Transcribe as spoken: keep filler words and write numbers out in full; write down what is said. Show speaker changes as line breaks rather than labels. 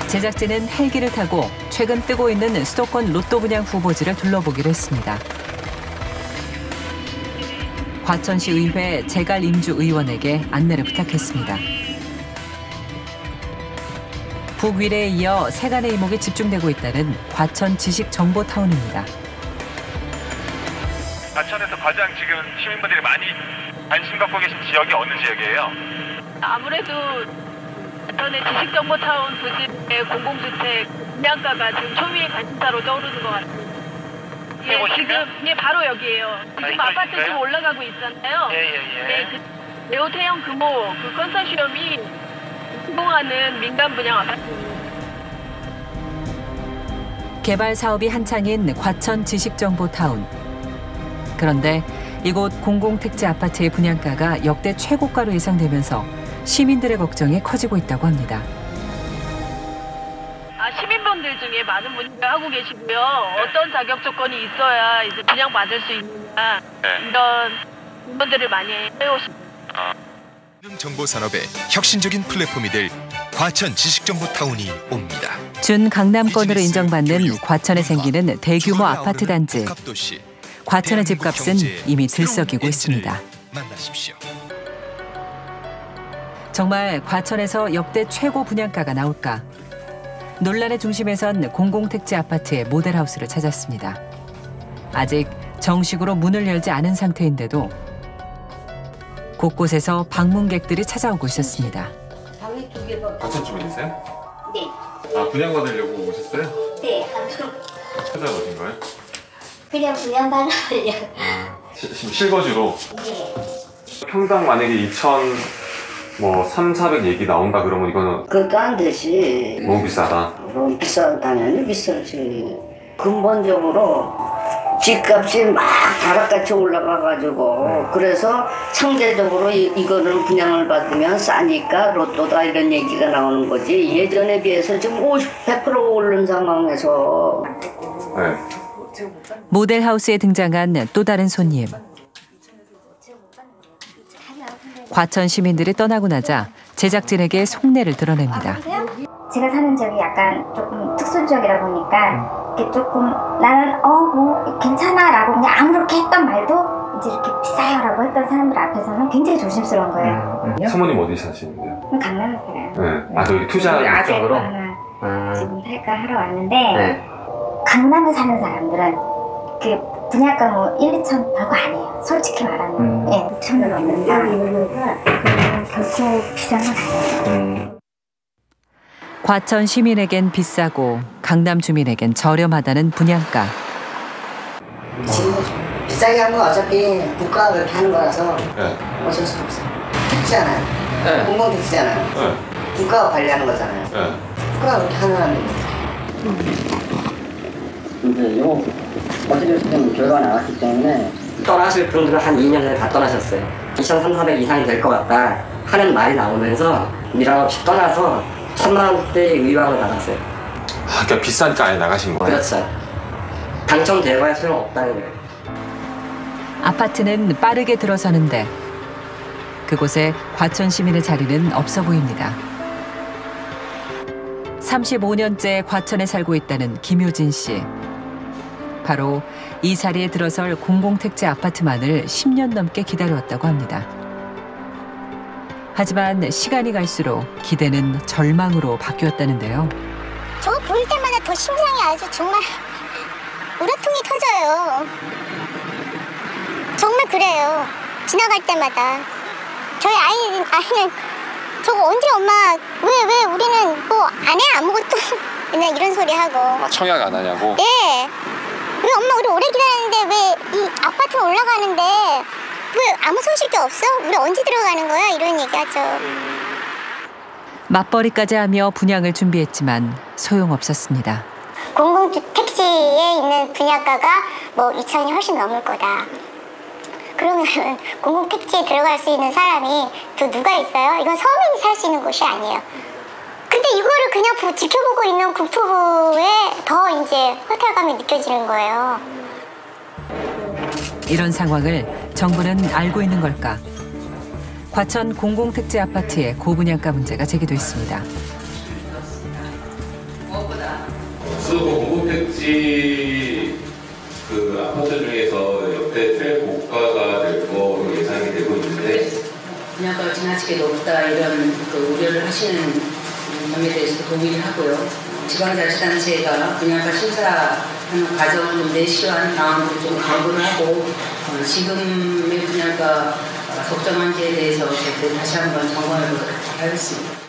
제작진은 헬기를 타고 최근 뜨고 있는 수도권 로또 분양 후보지를 둘러보기로 했습니다. 과천시 의회 재갈 임주 의원에게 안내를 부탁했습니다. 북위례에 이어 세간의 이목이 집중되고 있다는 과천 지식정보타운입니다.
과천에서 가장 지금 시민분들이 많이 관심 갖고 계신 지역이 어느 지역이에요?
아무래도 과천의 지식정보타운 부지의 공공주택 분양가가 지금 초미의 관심사로 떠오르는 것 같습니다. 예, 지금 예 바로 여기에요. 지금 아, 아파트 지금 올라가고 있잖아요.
예예예. 예, 예.
예, 그 네오태형 금호 그 컨소시엄이 시공하는 민간 분양 아파트입니다.
개발 사업이 한창인 과천 지식정보타운. 그런데 이곳 공공택지 아파트의 분양가가 역대 최고가로 예상되면서 시민들의 걱정이 커지고 있다고 합니다.
아, 시민분들 중에 많은 분들 하고 계시고요. 어떤 자격 조건이 있어야 이제 분양 받을 수 있느냐
네.
이런 질문들을 많이 해오십니다.
정보 산업의 혁신적인 플랫폼이 될 과천 지식정보타운이 옵니다.
준 강남권으로 인정받는 과천에 생기는 대규모 아파트 단지. 과천의 집값은 이미 들썩이고 있습니다.
만나십시오.
정말 과천에서 역대 최고 분양가가 나올까? 논란의 중심에선 공공택지 아파트의 모델하우스를 찾았습니다. 아직 정식으로 문을 열지 않은 상태인데도 곳곳에서 방문객들이 찾아오고 있었습니다.
과천 주민이세요?
네.
아, 분양받으려고 오셨어요?
네.
찾아오신 거예요?
그냥 분양받으려고.
지금 실거주로?
네.
평당 만약에 이천 뭐 삼, 사백 얘기 나온다 그러면 이거는
그것도 안 되지.
너무 비싸다.
그럼 비싸, 당연히 비싸지. 근본적으로 집값이 막 다락같이 올라가가지고 그래서 상대적으로 이, 이거는 분양을 받으면 싸니까 로또다 이런 얘기가 나오는 거지. 예전에 비해서 지금 오십, 백 퍼센트 오른 상황에서.
네.
모델하우스에 등장한 또 다른 손님. 과천 시민들이 떠나고 나자 제작진에게 속내를 드러냅니다.
제가 사는 지역이 약간 조금 특수 지역이다 보니까 이렇게 조금 나는 어 뭐 괜찮아라고 그냥 아무렇게 했던 말도 이제 이렇게 비싸요라고 했던 사람들 앞에서는 굉장히 조심스러운 거예요.
음, 사모님 어디 사시는데요?
그럼 강남에 살아요.
네. 아, 저기 투자 목적으로?
하나
음.
지금 살까 하러 왔는데
네.
강남에 사는 사람들은 그 분양가 뭐 일, 이천 별거 아니에요. 솔직히 말하면.
음.
예, 육천을 넘는다. 그러면 결코 비싼 건 아니에요.
음.
과천 시민에겐 비싸고 강남 주민에겐 저렴하다는 분양가.
지금 비싸게 한 건 어차피 국가가 그렇게 하는 거라서
네.
어쩔 수 없어요. 택지잖아요.
네.
공공택지잖아요.
네.
국가가 관리하는 거잖아요.
네.
국가가 그렇게 하는 겁니다.
근데 이거 어떻게 좀 결과가 나왔기 때문에 떠나실 분들은 한 이 년 전에 다 떠나셨어요. 이천삼백 이상이 될 것 같다 하는 말이 나오면서 밀어없이 떠나서 천만 원대의 의왕을 나갔어요.
아, 그러니까 비싸니까 아예 나가신 거예요?
그렇죠. 당첨되어야 소용없다는 거예요.
아파트는 빠르게 들어서는데 그곳에 과천 시민의 자리는 없어 보입니다. 삼십오 년째 과천에 살고 있다는 김효진 씨. 바로 이 자리에 들어설 공공택지 아파트만을 십 년 넘게 기다려왔다고 합니다. 하지만 시간이 갈수록 기대는 절망으로 바뀌었다는데요.
저거 보일 때마다 더 심장이 아주 정말 우라통이 터져요. 정말 그래요. 지나갈 때마다. 저희 아이, 아이는 저거 언제 엄마 왜 왜 우리는 뭐 안 해 아무것도 그냥 이런 소리 하고.
아, 청약 안 하냐고?
예. 왜 엄마 우리 오래 기다렸는데 왜 이 아파트 올라가는데 왜 아무 소식이 없어? 우리 언제 들어가는 거야? 이런 얘기하죠.
맞벌이까지 하며 분양을 준비했지만 소용없었습니다.
공공택지에 있는 분양가가 뭐 이천이 훨씬 넘을 거다. 그러면 공공택지에 들어갈 수 있는 사람이 또 누가 있어요? 이건 서민이 살 수 있는 곳이 아니에요. 근데 이거를 그냥 지켜보고 있는 국토부에 더 이제 허탈감이 느껴지는 거예요.
이런 상황을 정부는 알고 있는 걸까? 과천 공공택지 아파트의 고분양가 문제가 제기됐습니다.
택지 그 아파트 중에서 역대 최고가가 될 거로 예상이 되고 있는데
분양가가 지나치게 높다 이런 그 우려를 하시는 점에 대해서 동의를 하고요. 지방자치단체가 분양가 심사하는 과정을 좀 내시화하는 마음으로 좀 강구를 하고 어, 지금의 분양가 적정한지에 대해서 다시 한번 점검해 보도록 하겠습니다.